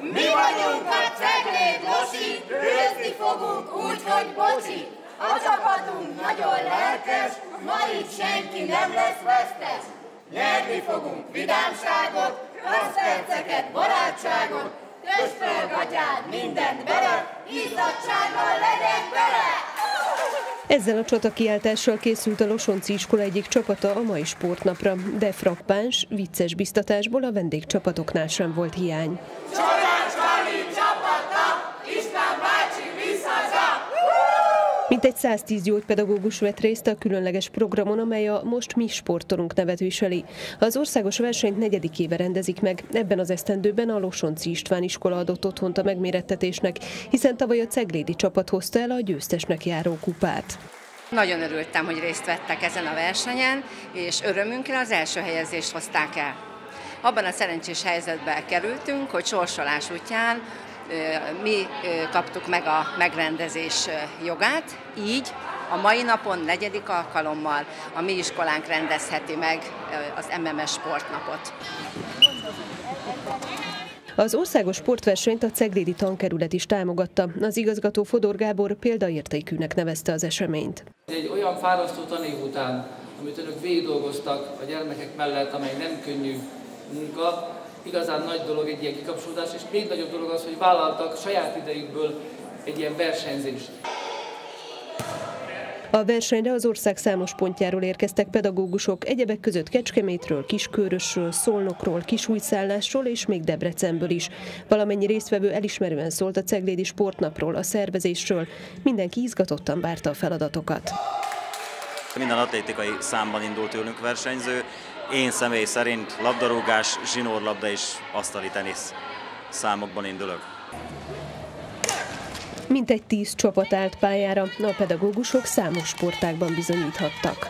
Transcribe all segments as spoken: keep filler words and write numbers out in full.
Mi vagyunk a Cegléd Losi, győzni fogunk úgy, hogy bocsi. A csapatunk nagyon lelkes, ma itt senki nem lesz vesztes. Nyerni fogunk vidámságot, közperceket, barátságot, közfölgatyád mindent bele, izzadsággal legyen bele! Ezzel a csatakiáltással készült a Losonci iskola egyik csapata a mai sportnapra, de frappáns, vicces biztatásból a vendégcsapatoknál sem volt hiány. Csodács Kali csapata, István bácsi visszhaza! Mintegy száztíz gyógypedagógus vett részt a különleges programon, amely a Most mi sportolunk nevet viseli. Az országos versenyt negyedik éve rendezik meg, ebben az esztendőben a Losonci István iskola adott otthont a megmérettetésnek, hiszen tavaly a ceglédi csapat hozta el a győztesnek járó kupát. Nagyon örültem, hogy részt vettek ezen a versenyen, és örömünkre az első helyezést hozták el. Abban a szerencsés helyzetben kerültünk, hogy sorsolás útján mi kaptuk meg a megrendezés jogát, így a mai napon negyedik alkalommal a mi iskolánk rendezheti meg az em em es sportnapot. Az országos sportversenyt a ceglédi tankerület is támogatta. Az igazgató Fodor Gábor példaértékűnek nevezte az eseményt. Egy olyan fárasztó tanév után, amit önök végigdolgoztak a gyermekek mellett, amely nem könnyű munka, igazán nagy dolog egy ilyen kikapcsolódás, és még nagyobb dolog az, hogy vállaltak saját idejükből egy ilyen versenyzést. A versenyre az ország számos pontjáról érkeztek pedagógusok, egyebek között Kecskemétről, Kiskörösről, Szolnokról, Kisújszállásról és még Debrecenből is. Valamennyi résztvevő elismerően szólt a ceglédi sportnapról, a szervezésről. Mindenki izgatottan várta a feladatokat. Minden atlétikai számban indult tőlünk versenyző. Én személy szerint labdarúgás, zsinórlabda és asztali tenisz számokban indulok. Mintegy tíz csapat állt pályára, a pedagógusok számos sportágban bizonyíthattak.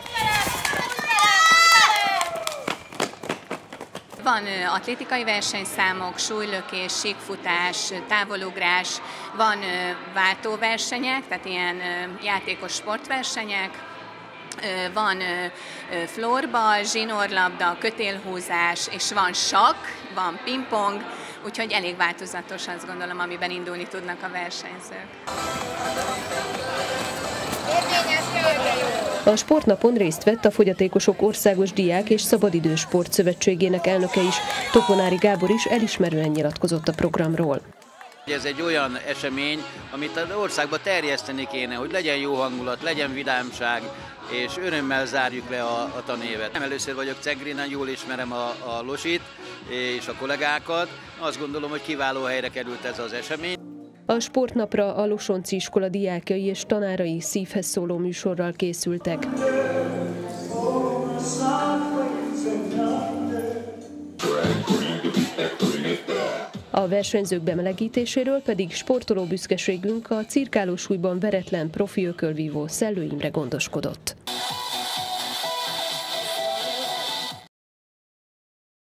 Van atlétikai versenyszámok, súlylökés, síkfutás, távolugrás, van váltóversenyek, tehát ilyen játékos sportversenyek, van florball, zsinórlabda, kötélhúzás, és van sakk, van pingpong, úgyhogy elég változatos, azt gondolom, amiben indulni tudnak a versenyzők. A sportnapon részt vett a Fogyatékosok Országos Diák és Szabadidős Sportszövetségének elnöke is. Toponári Gábor is elismerően nyilatkozott a programról. Ez egy olyan esemény, amit az országba terjeszteni kéne, hogy legyen jó hangulat, legyen vidámság, és örömmel zárjuk le a, a tanévet. Nem először vagyok Ceglinen, jól ismerem a, a Losit és a kollégákat. Azt gondolom, hogy kiváló helyre került ez az esemény. A sportnapra a Losonci iskola diákjai és tanárai szívhez szóló műsorral készültek. A versenyzők bemelegítéséről pedig sportoló büszkeségünk a cirkálósúlyban veretlen profi ökölvívó Szellő Imre gondoskodott.